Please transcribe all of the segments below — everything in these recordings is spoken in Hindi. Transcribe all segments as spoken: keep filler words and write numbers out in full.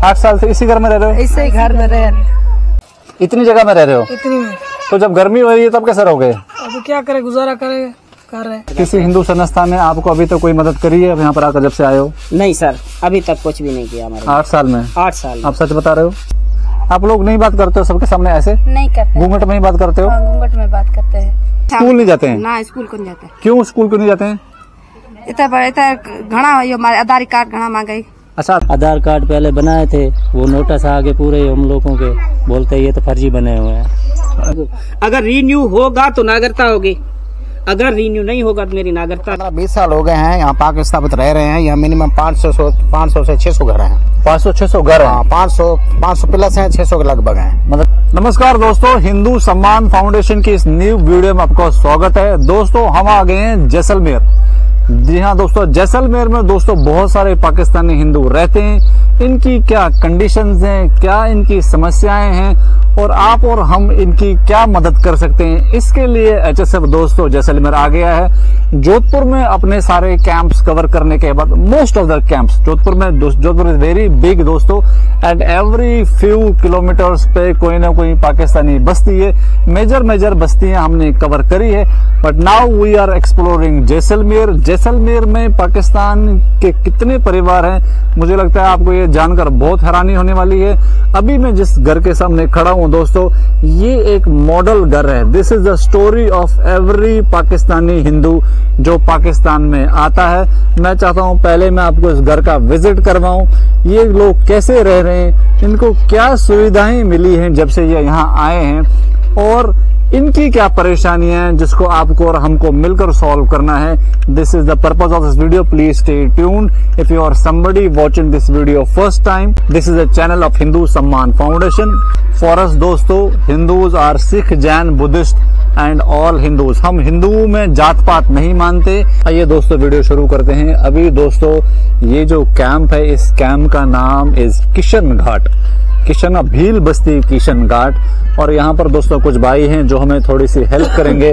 आठ साल से इसी घर में रह रहे हो? इसी घर में रह रहे। इतनी जगह में रह रहे हो? इतनी में। तो जब गर्मी हो रही है तब कैसे रहोगे? अब क्या करे, गुजारा करे कर रहे। किसी हिंदू संस्था ने आपको अभी तक कोई मदद करी है अब यहाँ पर आकर जब से आए हो? नहीं सर, अभी तक कुछ भी नहीं किया हमारे। आठ साल में? आठ साल। आप सच बता रहे हो? आप लोग नहीं बात करते हो सबके सामने ऐसे? नहीं करते। घूंघट में ही बात करते हो? हाँ, घूंघट में बात करते हैं। स्कूल नहीं जाते हैं? ना, स्कूल को नहीं जाते। क्यों स्कूल क्यों नहीं जाते हैं? इतना बड़ा इतना घना हमारे आधार कार्ड घना मांगे। अच्छा, आधार कार्ड पहले बनाए थे, वो नोटिस आगे पूरे हम लोगों के बोलते ये तो फर्जी बने हुए हैं। अगर रीन्यू होगा तो नागरिकता होगी, अगर रीन्यू नहीं होगा तो मेरी नागरिकता। बीस साल हो गए हैं यहाँ पाक स्थापित रह रहे हैं। यहाँ मिनिमम पाँच सौ पाँच सौ से छह सौ घर हैं। पाँच सौ छह सौ घर हैं? पाँच सौ पाँच सौ प्लस हैं, छह सौ के लगभग हैं। मतलब नमस्कार दोस्तों, हिंदू सम्मान फाउंडेशन की इस न्यू वीडियो में आपका स्वागत है। दोस्तों हम आ गए हैं जैसलमेर। जी हाँ दोस्तों, जैसलमेर में दोस्तों बहुत सारे पाकिस्तानी हिंदू रहते हैं। इनकी क्या कंडीशंस हैं, क्या इनकी समस्याएं हैं और आप और हम इनकी क्या मदद कर सकते हैं, इसके लिए एच एस एफ दोस्तों जैसलमेर आ गया है। जोधपुर में अपने सारे कैंप्स कवर करने के बाद, most of the camps Jodhpur में, जोधपुर इज वेरी बिग दोस्तों, एंड एवरी फ्यू किलोमीटर्स पे कोई ना कोई पाकिस्तानी बस्ती है। मेजर मेजर बस्तियां हमने कवर करी है, but now we are exploring Jaisalmer. Jaisalmer में पाकिस्तान के कितने परिवार हैं, मुझे लगता है आपको ये जानकर बहुत हैरानी होने वाली है। अभी मैं जिस घर के सामने खड़ा हूं दोस्तों, ये एक मॉडल घर है। This is the story of every Pakistani Hindu जो पाकिस्तान में आता है। मैं चाहता हूं पहले मैं आपको इस घर का विजिट करवाऊं, ये लोग कैसे रह रहे हैं, इनको क्या सुविधाएं मिली हैं जब से ये यहाँ आए हैं, और इनकी क्या परेशानियां हैं जिसको आपको और हमको मिलकर सॉल्व करना है। This is the purpose of this video, please stay tuned. If you are somebody watching this video first time, this is a channel of Hindu Samman foundation. For us दोस्तों, Hindus are Sikh, Jain, Buddhist and all Hindus. हम हिंदुओं में जात पात नहीं मानते। आइए दोस्तों वीडियो शुरू करते हैं। अभी दोस्तों ये जो कैंप है, इस कैंप का नाम इज किशन घाट, किशन भील बस्ती किशन घाट। और यहाँ पर दोस्तों कुछ भाई हैं जो हमें थोड़ी सी हेल्प करेंगे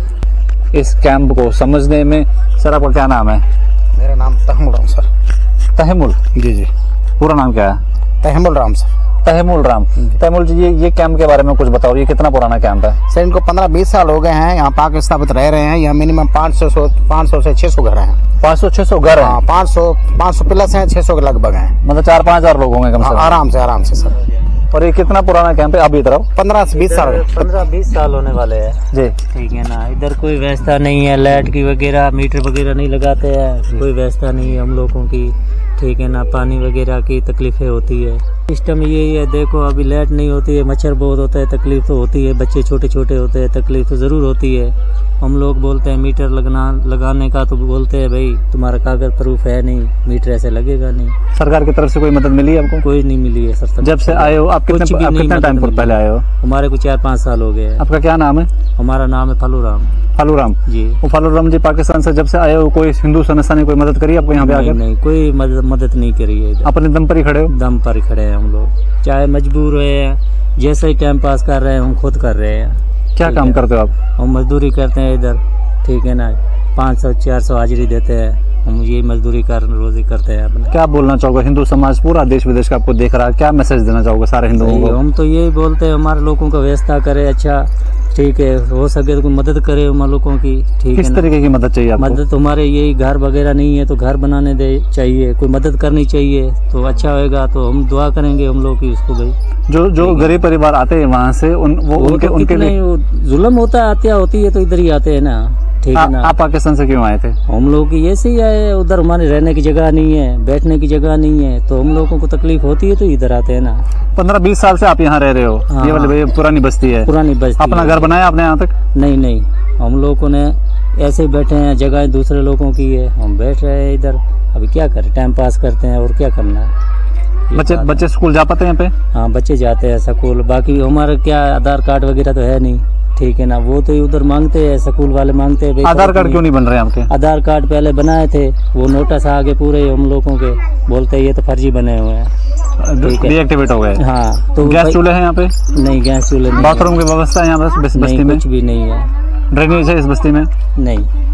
इस कैंप को समझने में। सर आपका क्या नाम है? मेरा नाम तहमुल राम सर। तहमुल? जी जी। पूरा नाम क्या है? तहमुल राम सर। तहमुल राम। तहमुल जी, ये ये कैंप के बारे में कुछ बताओ, ये कितना पुराना कैंप है? सर इनको पंद्रह बीस साल हो गए हैं यहाँ पाक स्थापित रह रहे हैं। यहाँ मिनिमम पाँच सौ पाँच सौ से छह सौ घर हैं। पाँच सौ छह सौ घर हैं? पाँच सौ पाँच सौ प्लस हैं, छह सौ के लगभग हैं। मतलब चार पाँच हजार लोग होंगे कम से कम? आराम से आराम से सर। और ये कितना पुराना कैंप है? अभी तरफ पंद्रह से बीस साल पंद्रह बीस साल होने वाले हैं जी। ठीक है ना। इधर कोई व्यवस्था नहीं है, लाइट की वगैरह, मीटर वगैरह नहीं लगाते हैं, कोई व्यवस्था नहीं है हम लोगों की। ठीक है ना, पानी वगैरह की तकलीफें होती है। सिस्टम यही है, देखो अभी लाइट नहीं होती है, मच्छर बहुत होता है, तकलीफ तो होती है, बच्चे छोटे छोटे होते हैं, तकलीफ तो जरूर होती है। हम लोग बोलते हैं मीटर लगना लगाने का, तो बोलते हैं भाई तुम्हारा कागज प्रूफ है नहीं, मीटर ऐसे लगेगा नहीं। सरकार की तरफ से कोई मदद मिली है आपको? कोई नहीं मिली है सर। जब से आए हो आप कितने आप कितने टाइम पर पहले आए हो? हमारे को चार पाँच साल हो गए। आपका क्या नाम है? हमारा नाम है फालू राम। फालू राम जी। वो फालू राम जी, पाकिस्तान से जब से आए हो कोई हिंदू संस्था ने कोई मदद करी आपको यहाँ पे आकर? नहीं, कोई मदद मदद नहीं करी है। अपने दम पर ही खड़े हो? दम पर ही खड़े हैं हम लोग, चाहे मजबूर हुए, जैसे ही टाइम पास कर रहे हैं हम खुद कर रहे हैं। क्या काम करते हो आप? हम मजदूरी करते हैं इधर, ठीक है ना। पाँच सौ चार सौ हाजिरी देते हैं, हम ये मजदूरी कर रोजी करते हैं अपने। क्या बोलना चाहोगे? हिंदू समाज पूरा देश विदेश का आपको देख रहा है, क्या मैसेज देना चाहोगे सारे हिंदुओं को? हम तो यही बोलते हैं हमारे लोगों का व्यवस्था करे, अच्छा ठीक है, हो सके तो कोई मदद करे हमारे लोगों की। ठीक है, किस तरीके की मदद चाहिए आपको? मदद हमारे यही घर वगैरह नहीं है तो घर बनाने दे चाहिए, कोई मदद करनी चाहिए तो अच्छा होएगा। तो हम दुआ करेंगे हम लोग की उसको भाई। जो जो गरीब परिवार आते हैं वहाँ से उन वो, वो उनके उनके लिए जुल्म होता है, हत्या होती है तो इधर ही आते हैं ना। ठीक है ना। आप पाकिस्तान से क्यों आए थे? हम लोग की ऐसे ही आए, उधर हमारे रहने की जगह नहीं है, बैठने की जगह नहीं है, तो हम लोगों को तकलीफ होती है तो इधर आते हैं ना। पंद्रह बीस साल से आप यहाँ रह रहे हो? हाँ, ये वाली पुरानी बस्ती है? पुरानी बस्ती। अपना घर बनाया आपने यहाँ तक? नहीं नहीं, हम लोगों ने ऐसे ही बैठे हैं, जगह दूसरे लोगों की है, हम बैठ रहे हैं इधर। अभी क्या करें, टाइम पास करते हैं और क्या करना है। बच्चे बच्चे स्कूल जा पाते हैं यहाँ पे? हाँ बच्चे जाते हैं स्कूल, बाकी हमारा क्या आधार कार्ड वगैरह तो है नहीं। ठीक है ना, वो तो उधर मांगते हैं, स्कूल वाले मांगते हैं। आधार कार्ड क्यों नहीं बन रहे हैं आपके? आधार कार्ड पहले बनाए थे, वो नोटिस आगे पूरे हम लोगों के बोलते हैं ये तो फर्जी बने हुए हैं, डीएक्टिवेट हो गए। हाँ, तो गैस चूल्हे हैं यहाँ पे? नहीं, गैस चूल्हे नहीं। बाथरूम की व्यवस्था है यहाँ बस बस्ती में? कुछ भी नहीं है। ड्रेनेज है इस बस्ती में? नहीं।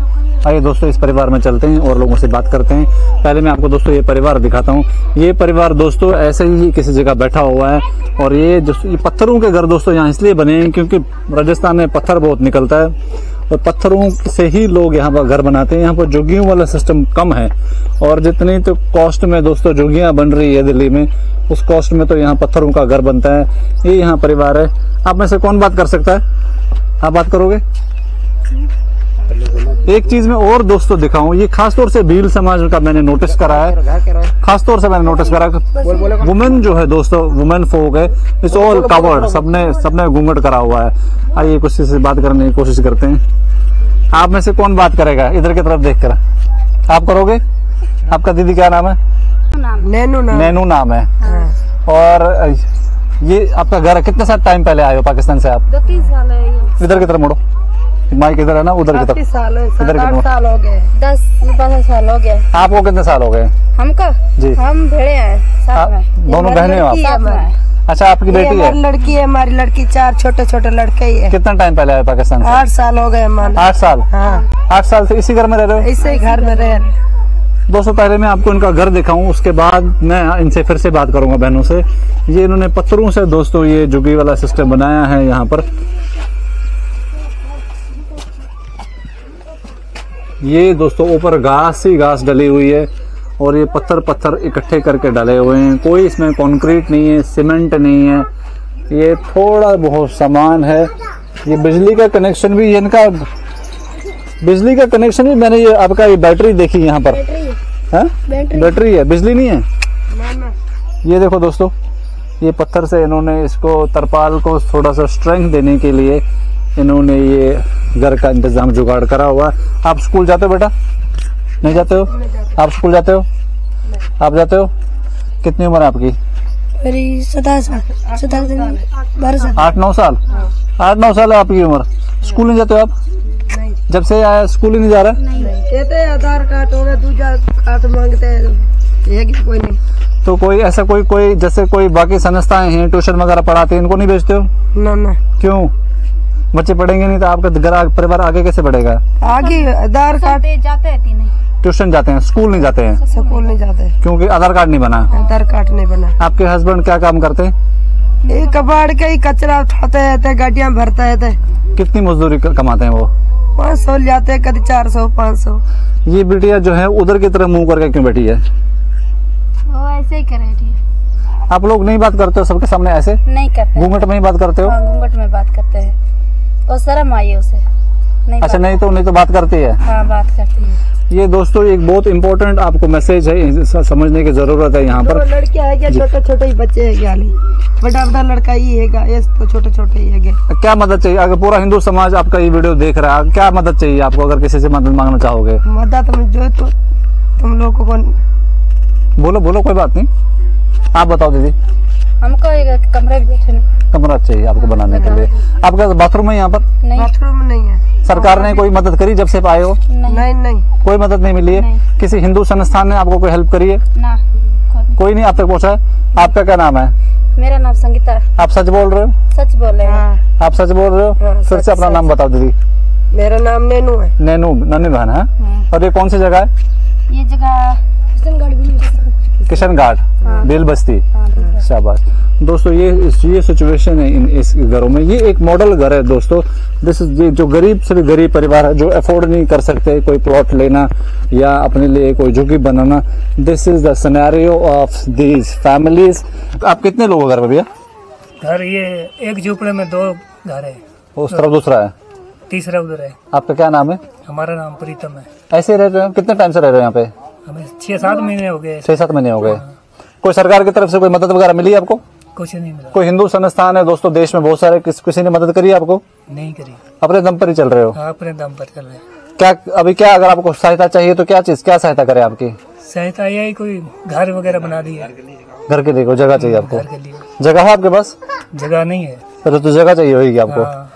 आइए दोस्तों इस परिवार में चलते हैं और लोगों से बात करते हैं। पहले मैं आपको दोस्तों ये परिवार दिखाता हूँ। ये परिवार दोस्तों ऐसे ही किसी जगह बैठा हुआ है और ये जो ये पत्थरों के घर दोस्तों यहाँ इसलिए बने हैं क्योंकि राजस्थान में पत्थर बहुत निकलता है और पत्थरों से ही लोग यहाँ पर घर बनाते हैं। यहाँ पर झुग्गियों वाला सिस्टम कम है और जितनी तो कॉस्ट में दोस्तों झुग्गियाँ बन रही है दिल्ली में, उस कॉस्ट में तो यहाँ पत्थरों का घर बनता है। ये यहाँ परिवार है। आप में से कौन बात कर सकता है? आप बात करोगे? एक चीज में और दोस्तों दिखाऊं, ये खासतौर से भील समाज का मैंने नोटिस करा है, खासतौर से मैंने नोटिस करा है वुमेन जो है दोस्तों, वुमेन फोक है, इट्स ऑल कवर्ड, सबने सबने घूंघट करा हुआ है। आइए कुछ से बात करने की कोशिश करते हैं। आप में से कौन बात करेगा? इधर की तरफ देख कर आप करोगे? आपका दीदी क्या नाम है? नैनू नाम। नैनू नाम है। और ये आपका घर है? कितने साल टाइम पहले आए हो पाकिस्तान से आप? दो तीन साल है। इधर की तरफ मुड़ो, माइक इधर है ना, उधर की तरफ। साल इधर आठ कितना? साल हो गए। दस बारह साल हो गए। आपको कितने साल हो गए? हमको जी। हम भेड़े हैं साथ आप में। दोनों बहनें हो आप? साथ में। अच्छा, आपकी बेटी है? हमारी लड़की है, हमारी लड़की चार छोटे छोटे लड़के ही है। कितना टाइम पहले आए पाकिस्तान से? आठ साल हो गए मान। आठ साल। हाँ, आठ साल से इसी घर में रह रहे हो? ऐसे ही घर में रह रहे। दोस्तों पहले मैं आपको इनका घर दिखाऊं, उसके बाद मैं इनसे फिर से बात करूंगा बहनों से। ये इन्होंने पत्थरों से दोस्तों ये झुग्गी वाला सिस्टम बनाया है यहाँ पर। ये दोस्तों ऊपर घास ही घास डली हुई है और ये पत्थर पत्थर इकट्ठे करके डाले हुए हैं। कोई इसमें कंक्रीट नहीं है, सीमेंट नहीं है, ये थोड़ा बहुत सामान है। ये बिजली का कनेक्शन भी इनका, बिजली का कनेक्शन भी मैंने ये आपका ये बैटरी देखी यहाँ पर, है बैटरी है, बिजली नहीं है। ये देखो दोस्तों, ये पत्थर से इन्होंने इसको तरपाल को थोड़ा सा स्ट्रेंथ देने के लिए इन्होंने ये घर का इंतजाम जुगाड़ करा हुआ। आप स्कूल जाते हो बेटा? नहीं जाते हो? आप स्कूल जाते हो? आप जाते हो? कितनी उम्र है आपकी? मेरी सत्रह साल सत्रह बारह साल आठ नौ साल आठ नौ साल है आपकी उम्र। स्कूल नहीं जाते हो आप? जब से आया स्कूल ही नहीं जा रहा? कहते आधार कार्ड हो गया, दूसरा कार्ड मांगते हैं, ये कि कोई नहीं। तो कोई ऐसा कोई कोई जैसे कोई बाकी संस्थाएं हैं ट्यूशन वगैरह पढ़ाते हैं, इनको नहीं भेजते हो? ना ना, क्यों? बच्चे पढ़ेंगे नहीं तो आपका घर परिवार आगे कैसे बढ़ेगा? आगे आधार कार्ड जाते हैं तीन ट्यूशन जाते हैं, स्कूल नहीं जाते हैं स्कूल नहीं जाते क्योंकि आधार कार्ड नहीं बना। आधार कार्ड नहीं बना। आपके हस्बैंड क्या काम करते हैं? ये कबाड़ के ही कचरा उठाते हैं, गाड़ियाँ भरता है। कितनी मजदूरी क- कमाते हैं वो? पाँच सौ जाते हैं, कभी चार सौ पाँच सौ। ये बिटिया जो है उधर की तरफ मुंह करके क्यों बैठी है? वो ऐसे ही करे ठीक। आप लोग नहीं बात करते हो सबके सामने ऐसे? नहीं करते। घूंघट में ही बात करते हो? हाँ, घूंघट में बात करते हैं। और शर्म आई है उसे। नहीं अच्छा, बात- नहीं तो नहीं तो बात करती है। हाँ, बात करती है। ये दोस्तों एक बहुत इंपॉर्टेंट आपको मैसेज है, इसे समझने की जरूरत है यहाँ पर। दो लड़कियां है क्या? छोटे छोटे ही बच्चे है क्या? बड़ा बड़ा लड़का ही है क्या? ये तो छोटे छोटे ही है क्या? क्या मदद चाहिए? अगर पूरा हिंदू समाज आपका ये वीडियो देख रहा है, क्या मदद चाहिए आपको? अगर किसी से मदद मांगना चाहोगे मदद तुम जो तो तुम लोगों को बोलो बोलो, कोई बात नहीं। आप बताओ दीदी। हमको एक कमरे में कमरा चाहिए आपको बनाने के लिए। आपका बाथरूम है यहाँ पर? नहीं बाथरूम नहीं है। सरकार ने कोई मदद करी जब से आए हो? नहीं नहीं नहीं, कोई मदद नहीं मिली है? नहीं। किसी हिंदू संस्थान ने आपको कोई हेल्प करी है? ना खुद- कोई नहीं आप तक पहुँचा है? आपका क्या नाम है? मेरा नाम संगीता। आप सच बोल रहे हो? सच बोल रहे हैं। हाँ, आप सच बोल रहे हो? हाँ, फिर सच, से अपना सच। नाम बताओ दीदी। मेरा नाम नैनू है। नैनू, नन्नी बहन है। हम्म। और ये कौन सी जगह है? ये जगह किशनगढ़ भी किशन घाट, हाँ। बेल बस्ती। हाँ, बिल्कुल। शाबाश दोस्तों, ये ये सिचुएशन है इन इस घरों में। ये एक मॉडल घर है दोस्तों। दिस ये जो गरीब से भी गरीब परिवार है, जो अफोर्ड नहीं कर सकते कोई प्लॉट लेना या अपने लिए कोई झुग्गी बनाना, this is the scenario of these families. आप कितने लोग हो घर में भैया? घर ये एक झोपड़े में दो घर है, उस तरफ दूसरा है, तीसरा उधर है। आपका क्या नाम है? हमारा नाम प्रीतम है। ऐसे ही रह रहे हो? कितने टाइम से रह रहे हो यहाँ पे? हमें छह सात महीने हो गए। छह सात महीने हो गए। कोई सरकार की तरफ से कोई मदद वगैरह मिली आपको? कुछ नहीं मिला। कोई हिंदू संस्थान है दोस्तों देश में बहुत सारे, किस, किसी ने मदद करी है आपको? नहीं करी। अपने दम पर ही चल रहे हो? हाँ, अपने दम पर चल रहे हैं। क्या अभी क्या अगर आपको सहायता चाहिए तो क्या चीज, क्या सहायता करे आपकी? सहायता यही कोई घर वगैरह बना दी है। घर के देखो, जगह चाहिए आपको? घर के लिए जगह है आपके पास? जगह नहीं है। तो, तो जगह चाहिए होगी आपको। हाँ,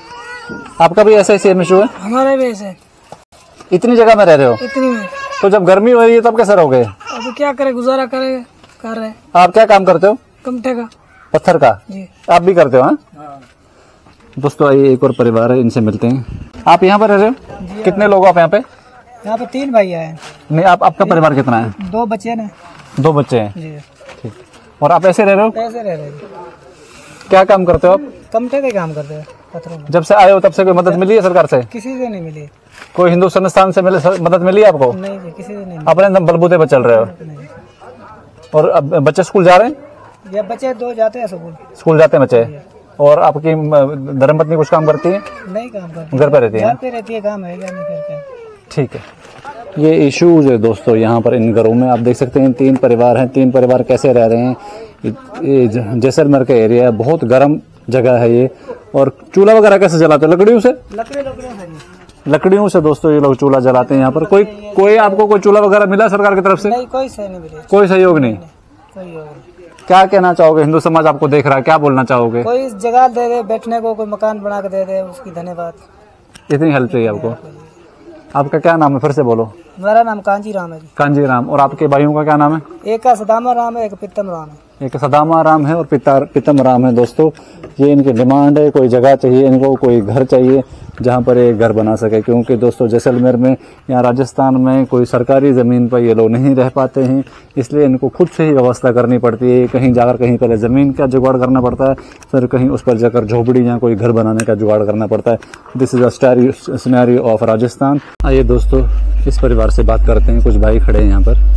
आपका भी ऐसा ही सेम इशू है? हमारे भी ऐसे इतनी जगह में रह रहे हो इतनी में। तो जब गर्मी हो रही है तब कैसे रहोगे? अब क्या करे, गुजारा करे कर रहे हैं। आप क्या काम करते हो? कमठे का पत्थर का? जी। आप भी करते हो? हाँ दोस्तों, आइए एक और परिवार है, इनसे मिलते हैं। आप यहाँ पर रह रहे हो? कितने लोग हो आप यहाँ पे? यहाँ पे तीन भाई हैं। नहीं, आप आपका परिवार कितना है? दो बच्चे हैं। दो बच्चे हैं। जी। ठीक। और आप ऐसे रह रहे हो? ऐसे रह रहे हैं। क्या काम करते हो आप? कमटे के काम करते हैं पत्थरों में। जब से आए हो तब से कोई मदद मिली है सरकार से? किसी से नहीं मिली। कोई हिंदू संस्थान से मिले मदद मिली है आपको? नहीं जी, किसी से नहीं अपने एकदम बलबूते पर चल रहे हो? मिली। और अब बच्चे स्कूल जा रहे हैं? ये बच्चे दो जाते हैं स्कूल। स्कूल जाते हैं बच्चे। और आपकी धर्मपत्नी कुछ काम करती है? नहीं काम करती, घर पे रहती है? घर पे रहती है, काम है क्या नहीं करते। ठीक है। ये इश्यूज है दोस्तों यहाँ पर इन घरों में। आप देख सकते हैं तीन परिवार हैं। तीन परिवार कैसे रह रहे हैं। ये जैसलमेर का एरिया है, बहुत गर्म जगह है ये। और चूल्हा वगैरह कैसे जलाते हैं? लकड़ियों से? लकड़ी लकड़ियों से जी। लकड़ियों से दोस्तों ये लोग चूल्हा जलाते हैं यहाँ पर। कोई कोई आपको कोई चूल्हा वगैरह मिला सरकार की तरफ से? नहीं, कोई सही नहीं मिले। कोई सहयोग नहीं? कोई योग नहीं। क्या कहना चाहोगे? हिंदू समाज आपको देख रहा है, क्या बोलना चाहोगे? कोई जगह दे दे बैठने को, कोई मकान बना के दे दे, उसकी धन्यवाद। इतनी हेल्प चाहिए आपको। आपका क्या नाम है? फिर से बोलो। मेरा नाम कांजी राम है जी। कांजी राम। और आपके भाइयों का क्या नाम है? एक का सदामा राम है, एक पित्तम राम है। एक सदामा राम है और पिता पितम राम है दोस्तों। ये इनकी डिमांड है, कोई जगह चाहिए इनको, कोई घर चाहिए जहाँ पर ये घर बना सके। क्योंकि दोस्तों जैसलमेर में या राजस्थान में कोई सरकारी ज़मीन पर ये लोग नहीं रह पाते हैं, इसलिए इनको खुद से ही व्यवस्था करनी पड़ती है। कहीं जाकर कहीं पहले ज़मीन का जुगाड़ करना पड़ता है, फिर कहीं उस पर जाकर झोपड़ी या कोई घर बनाने का जुगाड़ करना पड़ता है। This is a scenario of Rajasthan. आइए दोस्तों इस परिवार से बात करते हैं। कुछ भाई खड़े हैं यहाँ पर।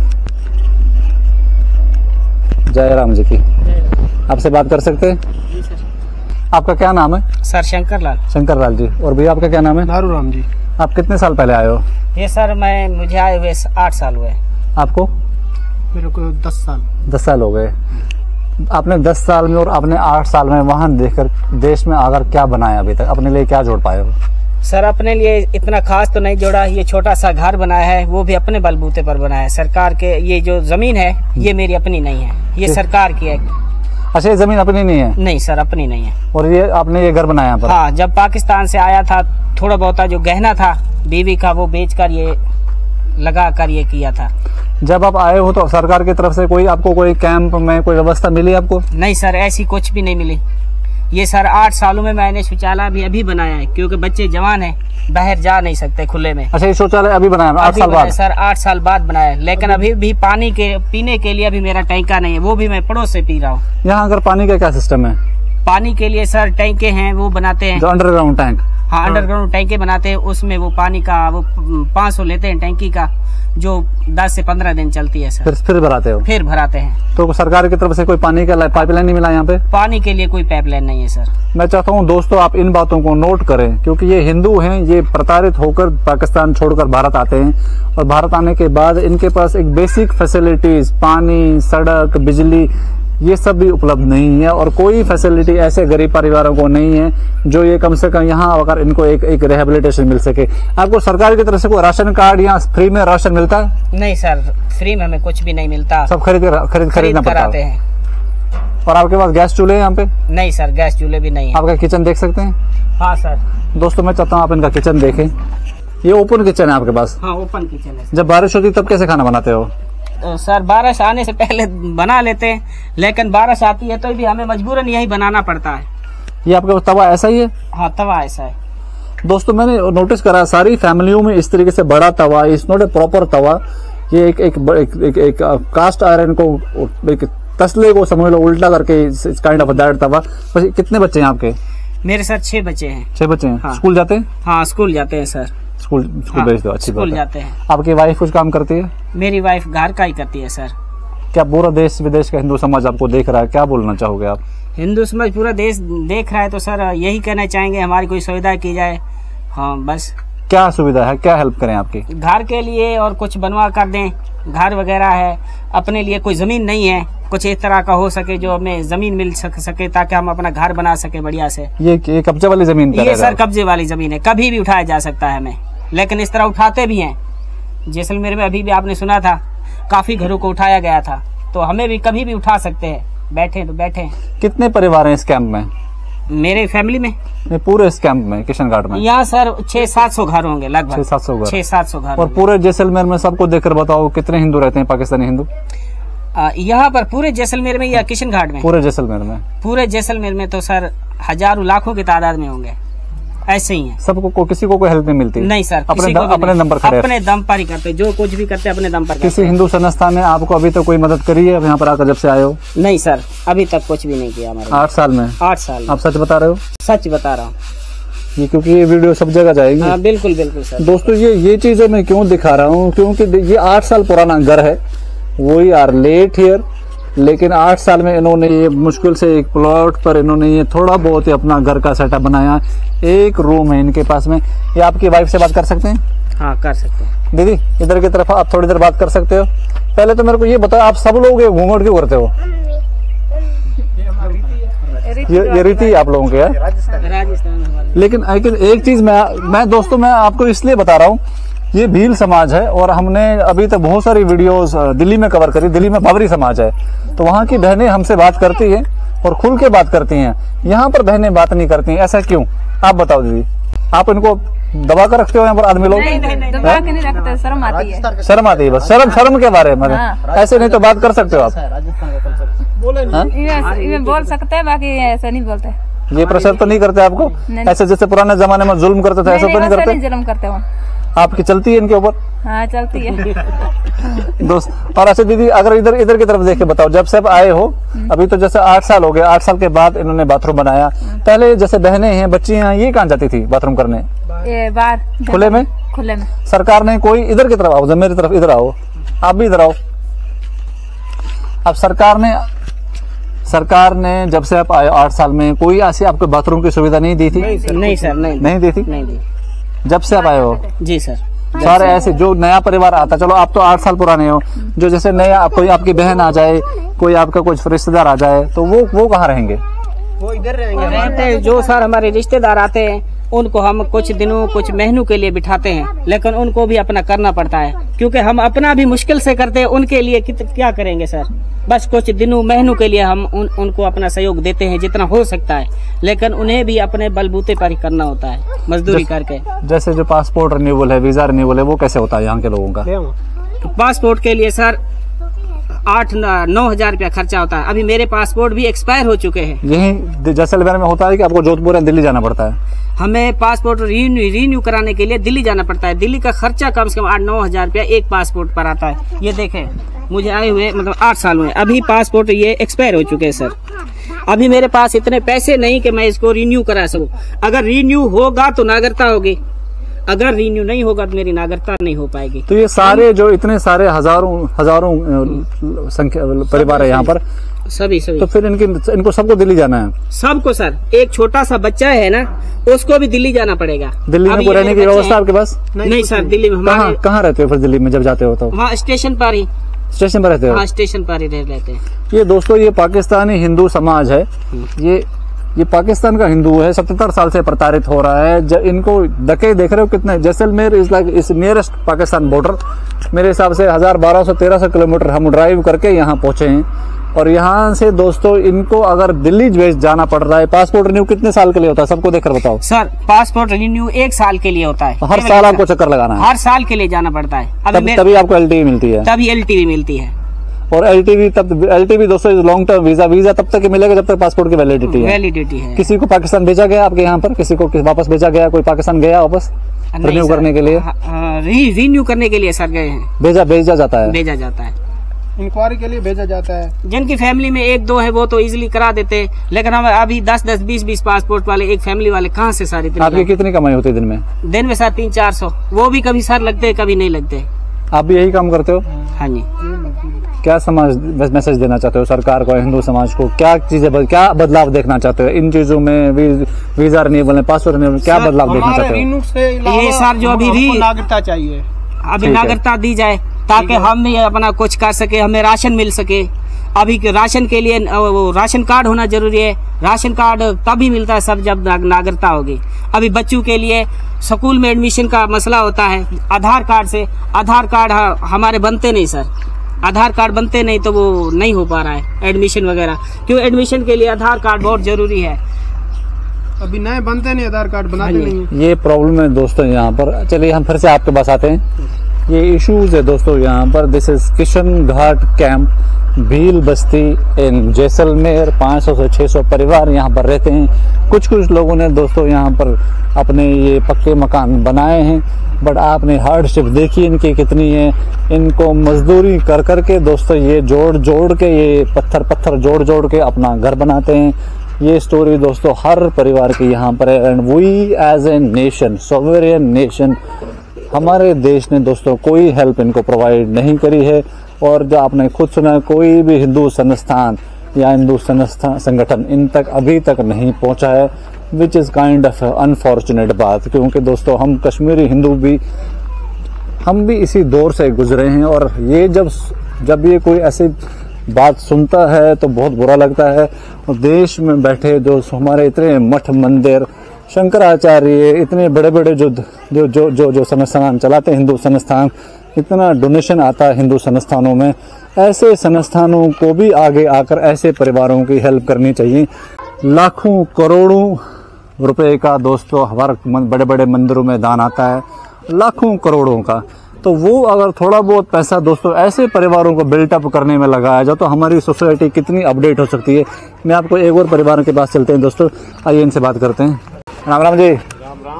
जय राम जी की। आपसे बात कर सकते हैं? आपका क्या नाम है? सर शंकर लाल। शंकर लाल जी। और भैया आपका क्या नाम है? नारू राम जी। आप कितने साल पहले आए हो? ये सर मैं मुझे आए हुए आठ साल हुए। आपको? मेरे को दस साल। दस साल हो गए। आपने दस साल में और आपने आठ साल में वहाँ देखकर देश में आकर क्या बनाया अभी तक? अपने लिए क्या जोड़ पाए हो? सर अपने लिए इतना खास तो नहीं जोड़ा। ये छोटा सा घर बनाया है, वो भी अपने बलबूते पर बनाया है। सरकार के ये जो जमीन है ये मेरी अपनी नहीं है, ये सरकार की है। अच्छा, ये जमीन अपनी नहीं है? नहीं सर अपनी नहीं है। और ये आपने ये घर बनाया पर? हाँ, जब पाकिस्तान से आया था थोड़ा बहुत जो गहना था बीवी का वो बेचकर ये लगा कर ये किया था। जब आप आए हो तो सरकार की तरफ से कोई आपको कोई कैंप में कोई व्यवस्था मिली आपको? नहीं सर ऐसी कुछ भी नहीं मिली। ये सर आठ सालों में मैंने शौचालय भी अभी बनाया है, क्योंकि बच्चे जवान हैं, बाहर जा नहीं सकते खुले में। अच्छा, ये शौचालय अभी बनाया आठ साल बाद? सर आठ साल बाद बनाया, लेकिन अभी भी पानी के पीने के लिए अभी मेरा टैंका नहीं है, वो भी मैं पड़ोस से पी रहा हूँ। यहाँ अगर पानी का क्या सिस्टम है? पानी के लिए सर टैंके हैं, वो बनाते हैं। जो अंडरग्राउंड टैंक? हाँ, अंडरग्राउंड टैंके बनाते हैं। उसमें वो पानी का वो पाँच सौ लेते हैं टैंकी का, जो दस से पंद्रह दिन चलती है सर। फिर फिर भराते हो? फिर भराते हैं। तो सरकार की तरफ से कोई पानी का पाइपलाइन नहीं मिला यहाँ पे? पानी के लिए कोई पाइपलाइन नहीं है सर। मैं चाहता हूँ दोस्तों आप इन बातों को नोट करें, क्योंकि ये हिंदू हैं, ये प्रताड़ित होकर पाकिस्तान छोड़कर भारत आते हैं और भारत आने के बाद इनके पास एक बेसिक फैसिलिटीज, पानी, सड़क, बिजली, ये सब भी उपलब्ध नहीं है। और कोई फैसिलिटी ऐसे गरीब परिवारों को नहीं है जो ये कम से कम यहाँ अगर इनको एक एक रिहेबिलिटेशन मिल सके। आपको सरकार की तरफ से कोई राशन कार्ड या फ्री में राशन मिलता है? नहीं सर, फ्री में हमें कुछ भी नहीं मिलता, सब खरीद खरीद खरीदना पड़ता है। और आपके पास गैस चूल्हे हैं यहाँ पे? नहीं सर, गैस चूल्हे भी नहीं है। आपका किचन देख सकते हैं? हाँ सर। दोस्तों मैं चाहता हूँ आप इनका किचन देखें। ये ओपन किचन है आपके पास? हाँ, ओपन किचन है। जब बारिश होती तब कैसे खाना बनाते हो? तो सर बारिश आने से पहले बना लेते हैं, लेकिन बारिश आती है तो भी हमें मजबूरन यही बनाना पड़ता है। ये आपके पास तवा ऐसा ही है? हाँ, तवा ऐसा है। दोस्तों मैंने नोटिस करा सारी फैमिलियों में इस तरीके से बड़ा tawa, is not a proper tawa. ये एक एक, एक, एक, एक कास्ट आयरन को, एक तसले को समझ लो उल्टा करके काइंड ऑफ दैट तवा। बस कितने बच्चे हैं आपके? मेरे साथ छह बच्चे हैं। छह बच्चे हैं? हाँ। स्कूल जाते हैं? हाँ, स्कूल जाते हैं सर। स्कूल स्कूल हाँ, भेज दो, अच्छी स्कूल बात है। जाते हैं। आपकी वाइफ कुछ काम करती है? मेरी वाइफ घर का ही करती है सर। क्या पूरा देश विदेश का हिंदू समाज आपको देख रहा है, क्या बोलना चाहोगे आप? हिंदू समाज पूरा देश देख रहा है तो सर यही कहना चाहेंगे हमारी कोई सुविधा की जाए। हाँ बस। क्या सुविधा है, क्या हेल्प करें आपकी? घर के लिए और कुछ बनवा कर दें, घर वगैरह है। अपने लिए कोई जमीन नहीं है, कुछ इस तरह का हो सके जो हमें जमीन मिल सक, सके ताकि हम अपना घर बना सके बढ़िया से। ये, ये कब्जे वाली जमीन? ये सर कब्जे वाली जमीन है, कभी भी उठाया जा सकता है हमें, लेकिन इस तरह उठाते भी हैं। जैसलमेर में अभी भी आपने सुना था काफी घरों को उठाया गया था, तो हमें भी कभी भी उठा सकते हैं। बैठे तो बैठे। कितने परिवार हैं इस कैंप में? मेरे फैमिली में नहीं, पूरे इस कैंप में, किशन घाट में? यहाँ सर छह सात सौ घर होंगे लगभग। छह सात सौ घर? छह सात सौ घर। और पूरे जैसलमेर में सबको देखकर बताओ कितने हिंदू रहते हैं, पाकिस्तानी हिंदू यहाँ पर? पूरे जैसलमेर में या किशन घाट में? पूरे जैसलमेर में। पूरे जैसलमेर में तो सर हजारों लाखों की तादाद में होंगे। ऐसे ही है। सबको को, किसी को कोई हेल्प नहीं मिलती? नहीं सर, अपने किसी द, को भी अपने नहीं। दम पर खड़े, अपने दम पर ही करते, जो कुछ भी करते अपने दम पर करते। किसी हिंदू संस्था ने आपको अभी तक कोई मदद करी है यहाँ पर आकर जब से आए हो? नहीं सर, अभी तक कुछ भी नहीं किया हमारे। आठ साल में? आठ साल। आप सच बता रहे हो? सच बता रहा हूँ। ये क्योंकि ये वीडियो सब जगह जाएगी। हाँ बिल्कुल बिल्कुल सर। दोस्तों ये ये चीजें मैं क्यों दिखा रहा हूँ, क्योंकि ये आठ साल पुराना घर है। वही आर लेट हियर, लेकिन आठ साल में इन्होंने ये मुश्किल से एक प्लॉट पर इन्होंने ये थोड़ा बहुत ही अपना घर का सेटअप बनाया। एक रूम है इनके पास में। ये आपकी वाइफ से बात कर सकते हैं? हाँ कर सकते हैं। दीदी इधर की तरफ आप थोड़ी देर बात कर सकते हो? पहले तो मेरे को ये बताओ, आप सब लोग ये घूंघट क्यों करते हो? ये ये रीति है आप लोगों के है? राजस्थान। लेकिन लेकिन एक चीज मैं मैं दोस्तों मैं आपको इसलिए बता रहा हूँ, ये भील समाज है और हमने अभी तक बहुत सारी वीडियोस दिल्ली में कवर करी। दिल्ली में बाबरी समाज है, तो वहाँ की बहनें हमसे बात करती हैं और खुल के बात करती हैं। यहाँ पर बहनें बात नहीं करती हैं, ऐसा क्यों? आप बताओ दीदी। आप इनको दबा कर रखते हो यहाँ पर आदमी लोग? नहीं, नहीं, दबा के नहीं रखते, शर्म आती है। शर्म आती है बस? शर्म शर्म के बारे में? ऐसे नहीं तो बात कर सकते हो आप? ये बोल सकते हैं, बाकी ऐसे नहीं बोलते। ये प्रेशर तो नहीं करते आपको? ऐसे जैसे पुराने जमाने में जुल्म करते थे ऐसा तो नहीं करते? जुल्म करते हो? आपकी चलती है इनके ऊपर? हाँ चलती है। दोस्त और अच्छा दीदी, अगर इधर इधर की तरफ देख के बताओ, जब से आप आए हो अभी तो जैसे आठ साल हो गए, आठ साल के बाद इन्होंने बाथरूम बनाया। पहले जैसे बहनें हैं, बच्ची हैं, ये कहाँ जाती थी बाथरूम करने? ये बाहर खुले में? खुले में। सरकार ने कोई, इधर की तरफ आओ, मेरी तरफ इधर आओ, आप भी इधर आओ। अब सरकार ने सरकार ने जब से आप आए आठ साल में कोई ऐसी आपको बाथरूम की सुविधा नहीं दी थी? नहीं सर, नहीं सर, नहीं नहीं दी थी? नहीं दी। जब से आप आए हो? जी सर। सारे ऐसे जो नया परिवार आता, चलो आप तो आठ साल पुराने हो, जो जैसे नया कोई आपकी बहन आ जाए, कोई आपका कुछ रिश्तेदार आ जाए, तो वो वो कहाँ रहेंगे? वो इधर रहेंगे। रहते हैं जो सर हमारे रिश्तेदार आते हैं, उनको हम कुछ दिनों कुछ महीनों के लिए बिठाते हैं, लेकिन उनको भी अपना करना पड़ता है, क्योंकि हम अपना भी मुश्किल से करते हैं। उनके लिए क्या करेंगे सर? बस कुछ दिनों महीनों के लिए हम उन, उनको अपना सहयोग देते हैं जितना हो सकता है, लेकिन उन्हें भी अपने बलबूते पर ही करना होता है, मजदूरी करके। जैसे जो पासपोर्ट रिन्यूअल है, वीजा रिन्यूअल है, वो कैसे होता है यहाँ के लोगों का? पासपोर्ट के लिए सर आठ नौ हजार रुपया खर्चा होता है। अभी मेरे पासपोर्ट भी एक्सपायर हो चुके हैं। यही जैसलमेर में होता है कि आपको जोधपुर या दिल्ली जाना पड़ता है? हमें पासपोर्ट रिन्यू रिन्यू कराने के लिए दिल्ली जाना पड़ता है। दिल्ली का खर्चा कम से कम आठ नौ हजार रुपया एक पासपोर्ट पर आता है। ये देखें, मुझे आए हुए मतलब आठ साल हुए, अभी पासपोर्ट ये एक्सपायर हो चुके हैं सर। अभी मेरे पास इतने पैसे नहीं कि मैं इसको रिन्यू करा सकूं। अगर रिन्यू होगा तो नागरिकता होगी, अगर रिन्यू नहीं होगा तो मेरी नागरिकता नहीं हो पाएगी। तो ये सारे जो इतने सारे हजारों हजारों संख्या परिवार है यहाँ पर, सभी सभी तो फिर इनकी इनको सबको दिल्ली जाना है? सबको सर। एक छोटा सा बच्चा है ना, उसको भी दिल्ली जाना पड़ेगा। दिल्ली में रहने की व्यवस्था आपके पास? नहीं सर, दिल्ली में कहाँ कहाँ रहते हो फिर दिल्ली में जब जाते हो तो? वहाँ स्टेशन पर ही। स्टेशन पर रहते हो? हाँ स्टेशन पर ही रह लेते हैं। ये दोस्तों ये पाकिस्तानी हिंदू समाज है, ये ये पाकिस्तान का हिंदू है, सतहत्तर साल से प्रताड़ित हो रहा है। जब इनको धक्के देख रहे हो कितने? Jaisalmer is like is nearest Pakistan border. मेरे हिसाब से हजार बारह सौ तेरह सौ किलोमीटर हम ड्राइव करके यहाँ पहुंचे हैं, और यहाँ से दोस्तों इनको अगर दिल्ली भेज जाना पड़ रहा है। पासपोर्ट रिन्यू कितने साल के लिए होता है, सबको देखकर बताओ सर। पासपोर्ट रिन्यू एक साल के लिए होता है। हर साल आपको चक्कर लगाना है? हर साल के लिए जाना पड़ता है। तब, तभी आपको एलटीवी मिलती है? तभी एलटीवी मिलती है। और एलटीवी तब एलटीवी दोस्तों लॉन्ग टर्म वीजा वीजा तब तक मिलेगा जब तक पासपोर्ट की वैलिडिटी है। वैलिडिटी है। किसी को पाकिस्तान भेजा गया आपके यहाँ पर? किसी को वापस भेजा गया? कोई पाकिस्तान गया वापस रिन्यू करने के लिए? रिन्यू करने के लिए सर गए हैं। भेजा भेजा जाता है? भेजा जाता है, इंक्वायरी के लिए भेजा जाता है। जिनकी फैमिली में एक दो है वो तो इजीली करा देते हैं, लेकिन हम अभी दस दस बीस बीस पासपोर्ट वाले एक फैमिली वाले कहाँ से सारे? आपकी कितनी कमाई होती है दिन में? दिन में सर तीन चार सौ, वो भी कभी सर लगते कभी नहीं लगते। आप भी यही काम करते हो? हाँ जी। क्या समाज मैसेज देना चाहते हो सरकार को, हिंदू समाज को? क्या चीजें बद, क्या बदलाव देखना चाहते हो इन चीजों में? वी, वीजा रिन्यूअल, पासपोर्ट रिन्यूअल, क्या बदलाव देखना चाहते हो? ये सर जो अभी भी नागरिकता चाहिए, अभी नागरिकता दी जाए ताकि हम भी अपना कुछ कर सके, हमें राशन मिल सके। अभी राशन के लिए वो राशन कार्ड होना जरूरी है। राशन कार्ड तभी मिलता है सब जब नागरिकता होगी। अभी बच्चों के लिए स्कूल में एडमिशन का मसला होता है आधार कार्ड से। आधार कार्ड हमारे बनते नहीं सर, आधार कार्ड बनते नहीं तो वो नहीं हो पा रहा है एडमिशन वगैरह, क्यों एडमिशन के लिए आधार कार्ड बहुत जरूरी है। अभी नए बनते नहीं, आधार कार्ड बनाते नहीं। ये प्रॉब्लम है दोस्तों यहाँ पर। चलिए हम फिर से आपके पास आते हैं। ये इश्यूज है दोस्तों यहाँ पर। This is Kishan Ghat camp, Bhil basti in Jaisalmer. पाँच सौ से छह सौ परिवार यहाँ पर रहते हैं। कुछ कुछ लोगों ने दोस्तों यहाँ पर अपने ये पक्के मकान बनाए हैं, बट आपने हार्डशिप देखी इनकी कितनी है। इनको मजदूरी कर कर के दोस्तों ये जोड़ जोड़ के, ये पत्थर पत्थर जोड़ जोड़ के अपना घर बनाते हैं। ये स्टोरी दोस्तों हर परिवार की यहाँ पर है। And we as a nation, sovereign nation, हमारे देश ने दोस्तों कोई हेल्प इनको प्रोवाइड नहीं करी है। और जो आपने खुद सुना, कोई भी हिंदू संस्थान या हिंदू संस्थान संगठन इन तक अभी तक नहीं पहुंचा है, which is kind of unfortunate बात। क्योंकि दोस्तों हम कश्मीरी हिंदू भी, हम भी इसी दौर से गुजरे हैं। और ये जब जब ये कोई ऐसी बात सुनता है तो बहुत बुरा लगता है। और देश में बैठे जो हमारे इतने मठ मंदिर, शंकराचार्य, इतने बड़े बड़े जो जो जो जो, जो संस्थान चलाते हैं, हिंदू संस्थान, इतना डोनेशन आता है हिंदू संस्थानों में, ऐसे संस्थानों को भी आगे आकर ऐसे परिवारों की हेल्प करनी चाहिए। लाखों करोड़ों रुपए का दोस्तों हमारे बड़े बड़े मंदिरों में दान आता है, लाखों करोड़ों का। तो वो अगर थोड़ा बहुत पैसा दोस्तों ऐसे परिवारों को बिल्टअप करने में लगाया जाए तो हमारी सोसाइटी कितनी अपडेट हो सकती है। मैं आपको एक और परिवार के पास चलते हैं दोस्तों, आइए इनसे बात करते हैं। राम राम जी। राम राम।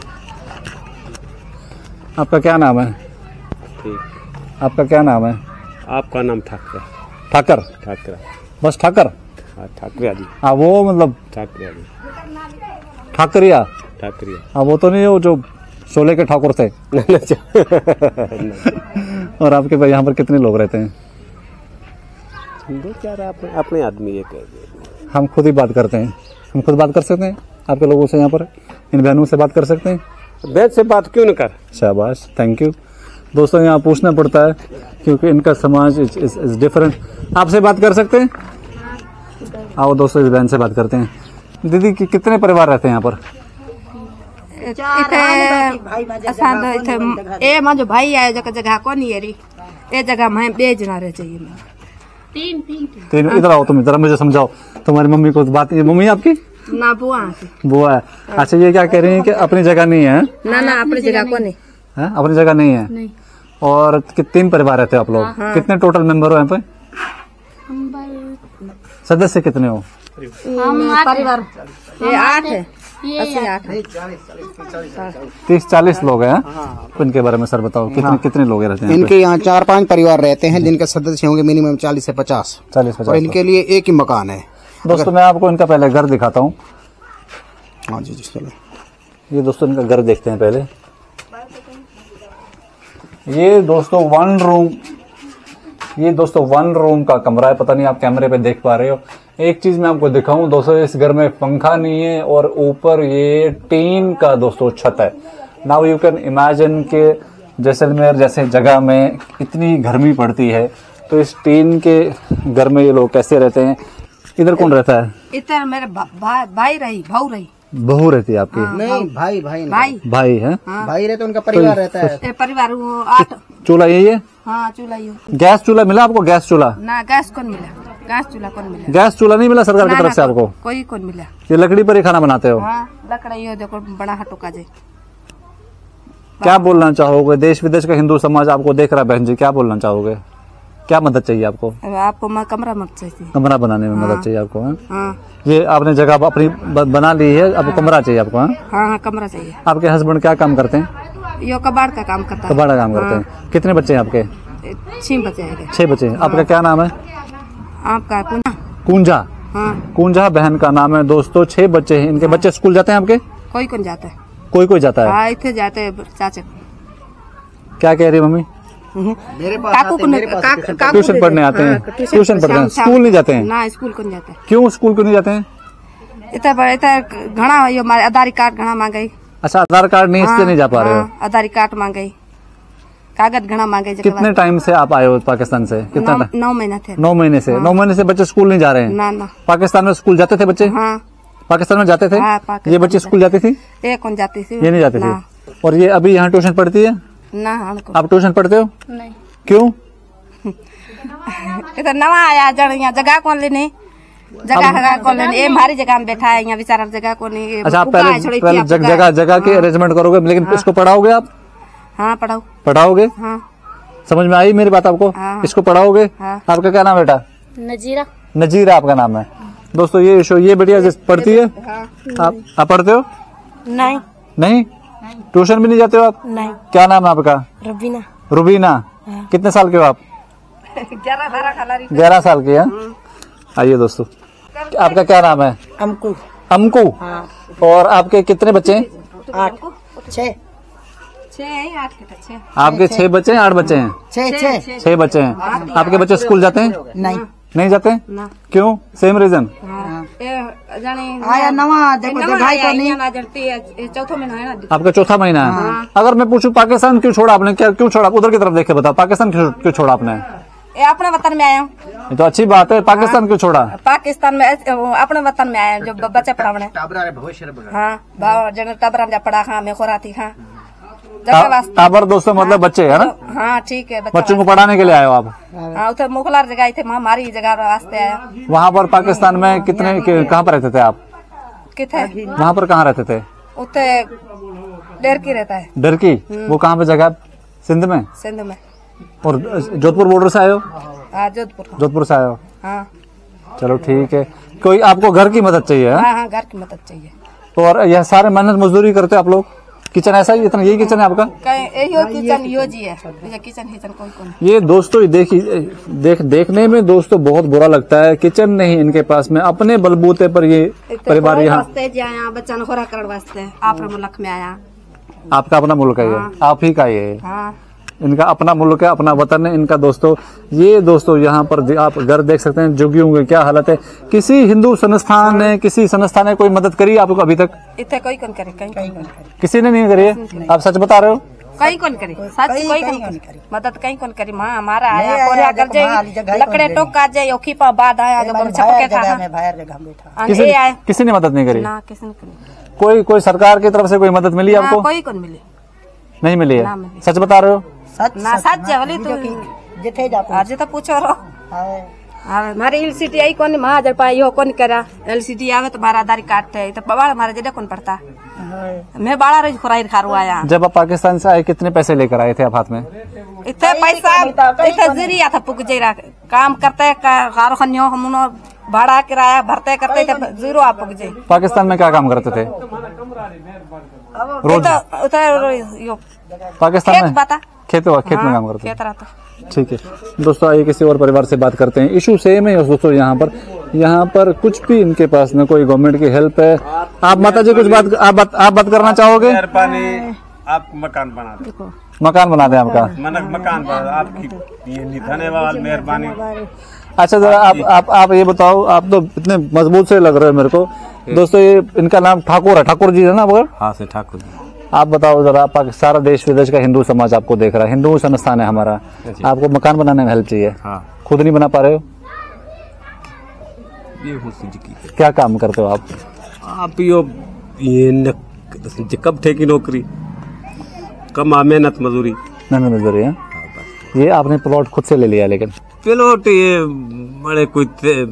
आपका क्या नाम है? ठीक। आपका क्या नाम है? आपका नाम ठाकर। ठाकर? ठाकर। बस ठाकर? हाँ ठाकरिया जी। हाँ वो मतलब ठाकरिया जी। ठाकरिया? ठाकरिया। हाँ वो तो नहीं, वो जो शोले के ठाकुर थे। और आपके भाई यहाँ पर कितने लोग रहते हैं? दो चार अपने, अपने आदमी एक। हम खुद ही बात करते हैं। हम खुद बात कर सकते हैं आपके लोगों से, यहाँ पर इन बहनों से बात कर सकते हैं? बहन से बात क्यों न कर। शाबाश, थैंक यू। दोस्तों यहाँ पूछना पड़ता है क्योंकि इनका समाज इज डिफरेंट। आपसे बात कर सकते हैं? आओ दोस्तों इस बहन से बात करते हैं। दीदी कि, कितने परिवार रहते हैं यहाँ पर? ए मुझे भाई आए जगह जगह को नहीं है री, ए जगह मैं बेच ना रह चाहिए। तीन तीन तीन। इधर आओ तुम, इधर मुझे समझाओ। तुम्हारी मम्मी को बात, ये मम्मी आपकी? ना बुआ। बुआ है। अच्छा ये क्या कह रही है कि अपनी जगह नहीं है? ना ना अपनी जगह को नहीं है, अपनी जगह नहीं है। नहीं। और कि, तीन परिवार रहते हो आप लोग? हाँ। कितने टोटल मेंबर हो यहाँ पे? सदस्य कितने हो? परिवार ये आठ है। तीस चालीस लोग हैं। तो इनके बारे में सर बताओ, कितने हाँ। कितने लोग रहते हैं? इनके यहाँ चार पांच परिवार रहते हैं जिनके सदस्य होंगे मिनिमम चालीस से पचास। चालीस पचास। और इनके लिए एक ही मकान है। दोस्तों मैं आपको इनका पहले घर दिखाता हूँ। हाँ जी जी चलो। ये दोस्तों इनका घर देखते हैं पहले। ये दोस्तों वन रूम, ये दोस्तों वन रूम का कमरा है। पता नहीं आप कैमरे पे देख पा रहे हो। एक चीज मैं आपको दिखाऊं दोस्तों, इस घर में पंखा नहीं है और ऊपर ये टीन का दोस्तों छत है। नाउ यू कैन इमेजिन के जैसलमेर जैसे जगह में इतनी गर्मी पड़ती है, तो इस टीन के घर में ये लोग कैसे रहते हैं? इधर कौन रहता है? इधर मेरे भा, भा, भाई रही, भाऊ रही। बहू रहती है आपकी? हाँ, नहीं भाई भाई भाई भाई है। हाँ। भाई रहते उनका परिवार रहता है। परिवार वो आठ। चूल्हा यही है? हाँ चूल्हा ही। गैस चूल्हा मिला आपको? गैस चूल्हा? ना गैस कौन मिला, गैस चूल्हा कौन मिला? गैस चूल्हा नहीं मिला सरकार की तरफ से आपको? कोई कौन मिला। ये लकड़ी पर ही खाना बनाते हो? हाँ लकड़ी हो, देखो बड़ा हटोका जाए। क्या बोलना चाहोगे? देश विदेश का हिंदू समाज आपको देख रहा है बहन जी, क्या बोलना चाहोगे? क्या मदद चाहिए आपको? आपको कमरा मत चाहिए? कमरा बनाने में हाँ। मदद चाहिए आपको? हाँ? हाँ। ये आपने जगह अपनी बना ली है, अब हाँ। कमरा चाहिए आपको? हाँ? हाँ हाँ कमरा चाहिए। आपके हस्बैंड क्या काम करते हैं? यो कबाड़ का काम करता है। कबाड़ का काम करते हैं। कितने बच्चे हैं आपके? छह बच्चे हैं। छह बच्चे हैं। आपका क्या नाम है? आपका कुंजा। कुंजा? हाँ। कुंजा बहन का नाम है दोस्तों। छह बच्चे हैं इनके। बच्चे स्कूल जाते हैं आपके? कोई कौन जाता है? कोई कोई जाता है। इतने जाते हैं चाचा। क्या कह रही है मम्मी? मेरे पास ट्यूशन पढ़ने आते हैं? ट्यूशन पढ़ते हैं, स्कूल नहीं जाते हैं? ना स्कूल कौन जाता है। क्यों स्कूल क्यों नहीं जाते हैं? इतना बड़ा इतना घना ये हमारे आधार कार्ड घना मांगे। अच्छा आधार कार्ड नहीं, इससे नहीं जा पा रहे हो? आधार कार्ड मांगे, कागज घना मांगे। कितने टाइम से आप आए हो पाकिस्तान से? कितना? नौ, नौ महीना थे। नौ महीने से? नौ महीने से बच्चे स्कूल नहीं जा रहे हैं? ना ना। पाकिस्तान में स्कूल जाते थे बच्चे? हाँ पाकिस्तान में जाते थे। हाँ, ये बच्चे स्कूल जाती थी? ये कौन जाती थी? ये नहीं जाती थी। और ये अभी यहाँ ट्यूशन पढ़ती है? ना। आप ट्यूशन पढ़ते हो? नहीं। क्यों? इधर नवा आया जड़, यहाँ जगह कौन लेने, जगह कौन लेने। ये हमारी जगह में बैठा है, यहाँ बेचारा जगह कौन नहीं। अच्छा आप पहले जगह जगह के अरेंजमेंट करोगे, लेकिन इसको पढ़ाओगे आप? हाँ पढ़ाओ। पढ़ाओगे? हाँ। समझ में आई मेरी बात आपको? हाँ। इसको पढ़ाओगे? हाँ। आपका क्या नाम है बेटा? नजीरा। नजीरा आपका नाम है। दोस्तों ये ईशु ये बढ़िया जिस पढ़ती है। हाँ। आप आप पढ़ते हो? नहीं नहीं। ट्यूशन भी नहीं जाते हो आप? नहीं। क्या नाम है आपका? रबीना। रुबीना। हाँ। कितने साल के हो आप? ग्यारह बारह खाला ग्यारह साल की है। आइए दोस्तों, आपका क्या नाम है? हमको अमकू। हाँ। और आपके कितने बच्चे हैं? आठ छः छह आठ के छह। आपके छह बच्चे हैं? आठ बच्चे हैं? छः छः छह बच्चे हैं। आपके बच्चे स्कूल जाते हैं? नहीं नहीं जाते? ना। क्यों? Same reason? आया नवा देखो जगह को नहीं चौथा महीना है ना। आपका चौथा महीना है। अगर मैं पूछूं पाकिस्तान क्यों छोड़ा आपने? क्या क्यों छोड़ा? उधर की तरफ देख के बताओ, पाकिस्तान क्यों क्यों छोड़ा आपने? ये अपने वतन में आया हूँ। ये तो अच्छी बात है। पाकिस्तान क्यों छोड़ा? पाकिस्तान में अपने वतन में आया जो बच्चे पढ़ाने। हाँ भाव जन टबरा में पढ़ा खा मैं खोराती खा टाबर दोस्तों मतलब बच्चे है ना? हाँ ठीक है। बच्चों को पढ़ाने के लिए आए हो आप? हाँ उधर मुखलार जगह थे हमारी जगह वास्ते आया। वहाँ पर पाकिस्तान में कितने कहाँ पर रहते थे आप? किथे? वहाँ पर कहाँ रहते थे? उते डेर की रहता है। डरकी? वो कहाँ पे जगह? सिंध में? सिंध में। और जोधपुर बॉर्डर से आए हो? हाँ जोधपुर। जोधपुर से आए हो? हाँ। चलो ठीक है। कोई आपको घर की मदद चाहिए है? हाँ हाँ घर की मदद चाहिए। और यह सारे मेहनत मजदूरी करते हो आप लोग? किचन ऐसा ही इतना यही किचन है आपका? यो किचन यो जी है। किचन किचन कोई कौन। ये दोस्तों देखिए देख देखने में दोस्तों बहुत बुरा लगता है। किचन नहीं इनके पास में, अपने बलबूते पर ये परिवार यहाँ बच्चा ने खोरा करने वास्ते आप मुल्क में आया। आपका अपना मुल्क है ये? आप ही का ये? हाँ। इनका अपना मुल्क है, अपना वतन है इनका। दोस्तों ये दोस्तों यहाँ पर आप घर देख सकते हैं झुग्गियों की क्या हालत है। किसी हिंदू संस्थान ने किसी संस्था ने कोई मदद करी आपको अभी तक? इतने कोई कौन करे? कहीं किसी ने नहीं करी है? आप सच बता रहे हो? कहीं कौन करे? सच कोई कौन करे मदद? कहीं कौन करी? माँ हमारा आया कोरिया कर जाए लकड़े टोक का जाए ओखी पा बाद आया जो छपके था। किसी किसी ने मदद नहीं करी? ना किसी ने करी। कोई कोई सरकार की तरफ से कोई मदद मिली आपको? कोई कौन मिली? नहीं मिली है। सच बता रहे हो? सच ना सच वाली तो जिथे जाते आज तो पूछो रो। हमारे एलसीडी आई कौन माँ जब पाई हो कौन करा? एलसीडी आवे तो हमारा आधार कार्ड है तो बाबा हमारा जगह कौन पड़ता? मैं बाड़ा रोज खुराई खारू आया। जब आप पाकिस्तान से आए कितने पैसे लेकर आए थे आप हाथ में? इतने पैसा इतने जरिया था पुग जरा काम करते खारो खनियो हम भाड़ा किराया भरते करते जीरो आप पुग जाए। पाकिस्तान में क्या काम करते थे रोज? पाकिस्तान में खेत खेत में काम करते थे। ठीक है दोस्तों, आइए किसी और परिवार से बात करते हैं। इशू सेम है दोस्तों। यहाँ पर यहाँ पर कुछ भी इनके पास न कोई गवर्नमेंट की हेल्प है। आप माता जी कुछ बात आप बात आप बात करना चाहोगे? आप मकान बना दो। मकान बना दें आपका? मकान आपकी ये धन्यवाद मेहरबानी। अच्छा जरा आप आप आप ये बताओ, आप तो इतने मजबूत से लग रहे हो मेरे को। दोस्तों ये इनका नाम ठाकुर है, ठाकुर जी है ना? मगर हाँ से ठाकुर जी। आप बताओ जरा, आप सारा देश विदेश का हिंदू समाज आपको देख रहा है, हिंदू संस्थान है हमारा, आपको मकान बनाने में हेल्प चाहिए। हाँ। खुद नहीं बना पा रहे हो? ये की क्या काम करते हो आप? आप यो ये कब थे की नौकरी कम मेहनत मजदूरी मेहनत मजदूरी है। ये आपने प्लॉट खुद से ले लिया? लेकिन प्लॉट ये बड़े कोई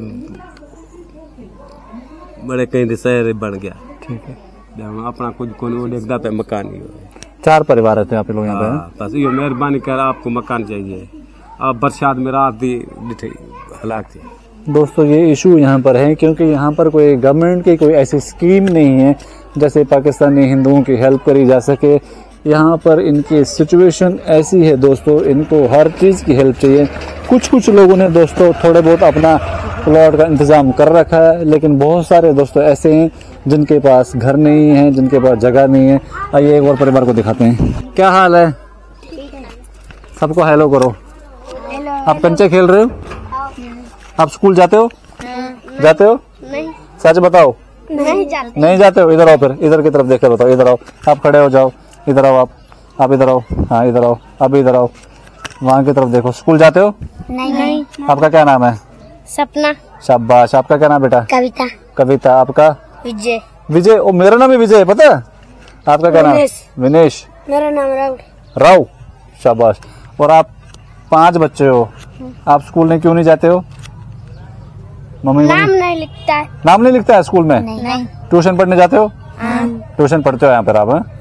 बड़े कहीं शहर बन गया। ठीक है। अपना कुछ देखता पे मकान ही चार परिवार रहते हैं आप लोग यहाँ पे? बस ये मेहरबानी कर आपको मकान चाहिए। आप बरसात में रात दी हलाक थी। दोस्तों ये इशू यहाँ पर है क्योंकि यहाँ पर कोई गवर्नमेंट की कोई ऐसी स्कीम नहीं है जैसे पाकिस्तानी हिंदुओं की हेल्प करी जा सके। यहाँ पर इनकी सिचुएशन ऐसी है दोस्तों, इनको हर चीज़ की हेल्प चाहिए। कुछ कुछ लोगों ने दोस्तों थोड़े बहुत अपना प्लॉट का इंतजाम कर रखा है, लेकिन बहुत सारे दोस्तों ऐसे हैं जिनके पास घर नहीं है, जिनके पास जगह नहीं है। आइए एक और परिवार को दिखाते हैं। क्या हाल है? सबको हेलो करो। हेलो, आप कंचे खेल रहे हो? आप स्कूल जाते हो? जाते हो? नहीं। सच बताओ। नहीं जाते। नहीं जाते हो? इधर आओ, फिर इधर की तरफ देख कर बताओ। इधर आओ, आप खड़े हो जाओ। इधर आओ, आप आप इधर आओ। हाँ इधर आओ, अब इधर आओ। वहाँ की तरफ देखो। स्कूल जाते हो? नहीं नहीं। आपका क्या नाम है? सपना। शाबाश। आपका क्या नाम बेटा? कविता। कविता। आपका? विजय। विजय। ओ मेरा नाम भी विजय है, पता है? आपका क्या नाम? विनेश। मेरा नाम राव। राव। शाबाश। और आप पांच बच्चे हो, आप स्कूल में क्यों नहीं जाते हो? मम्मी नाम नहीं लिखता है। नाम नहीं लिखता है स्कूल में? नहीं। ट्यूशन पढ़ने जाते हो? हाँ। ट्यूशन पढ़ते हो यहाँ पर आप? हाँ।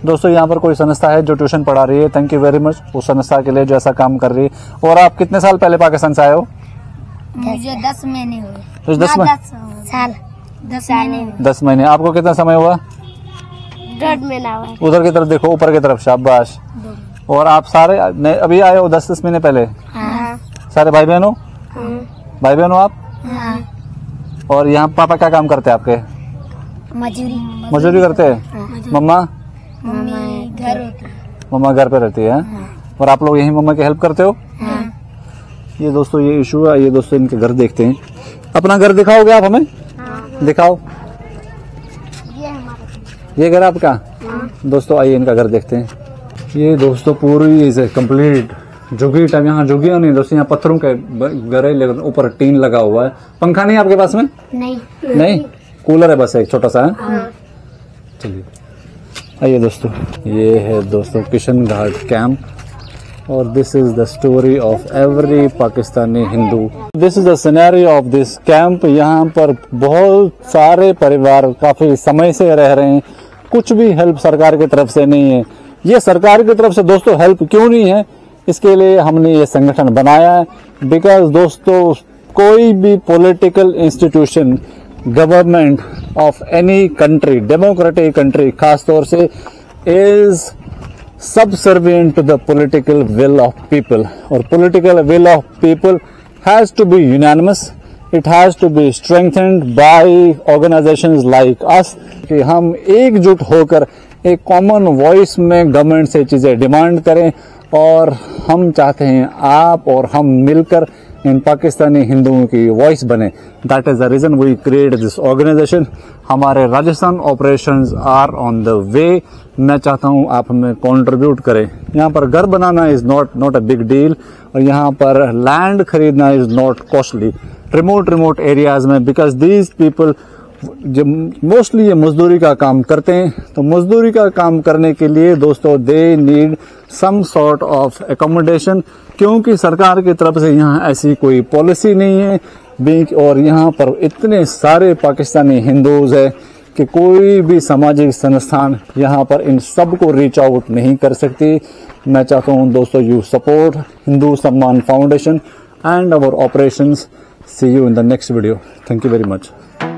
दोस्तों यहाँ पर कोई संस्था है जो ट्यूशन पढ़ा रही है, थैंक यू वेरी मच उस संस्था के लिए जो ऐसा काम कर रही है। और आप कितने साल पहले पाकिस्तान से आए हो? मुझे दस महीने हुए। तो दस महीने साल दस महीने दस महीने आपको कितना समय हुआ? डेढ़ महीना हुआ। उधर की तरफ देखो, ऊपर की तरफ, शाबाश। और आप सारे नहीं, अभी आए हो दस दस महीने पहले? हाँ। सारे भाई बहन हो? भाई बहन हो आप? हाँ। और यहाँ पापा क्या काम करते हैं आपके? मजूरी मजदूरी करते हैं। मम्मा? मम्मी घर होती है। मम्मा घर पे रहती है। और आप लोग यही मम्मा की हेल्प करते हो? हाँ। ये दोस्तों ये इशू है। ये दोस्तों इनके घर देखते हैं। अपना घर दिखाओगे आप हमें? हाँ। दिखाओ। ये हमारा ये घर आपका? हाँ। दोस्तों आइए इनका घर देखते हैं। ये दोस्तों पूरी इसे कंप्लीट झुग्गी टाइप, यहाँ झुग्गियाँ नहीं दोस्तों, यहाँ पत्थरों के घर है, लेकिन ऊपर टीन लगा हुआ है। पंखा नहीं आपके पास में? नहीं नहीं, कूलर है बस एक छोटा सा है। हाँ। चलिए आइए दोस्तों, ये है दोस्तों किशन घाट कैंप और this is the story of every Pakistani Hindu. This is the scenario of this camp. यहाँ पर बहुत सारे परिवार काफी समय से रह रहे हैं, कुछ भी हेल्प सरकार की तरफ से नहीं है। ये सरकार की तरफ से दोस्तों हेल्प क्यों नहीं है, इसके लिए हमने ये संगठन बनाया है। बिकॉज दोस्तों कोई भी political institution, government of any country, democratic country खासतौर से, is subservient to the political will of people. और political will of people has to be unanimous, it has to be strengthened by organisations like us, कि हम एकजुट होकर एक कॉमन वॉइस में गवर्नमेंट से चीजें डिमांड करें। और हम चाहते हैं आप और हम मिलकर इन पाकिस्तानी हिंदुओं की वॉइस बने। That is the reason we create this organisation. हमारे Rajasthan operations are on the way. मैं चाहता हूं आप हमें कंट्रीब्यूट करें। यहाँ पर घर बनाना is not not a big deal, और यहाँ पर लैंड खरीदना is not costly. Remote remote areas में, बिकॉज दीज पीपल जब मोस्टली ये मजदूरी का काम करते हैं, तो मजदूरी का काम करने के लिए दोस्तों they need some sort of accommodation, क्योंकि सरकार की तरफ से यहाँ ऐसी कोई पॉलिसी नहीं है। और यहाँ पर इतने सारे पाकिस्तानी हिंदूज है कि कोई भी सामाजिक संस्थान यहाँ पर इन सब को रीच आउट नहीं कर सकती। मैं चाहता हूँ दोस्तों you support Hindu Samman foundation and our operations. See you in the next video. Thank you very much.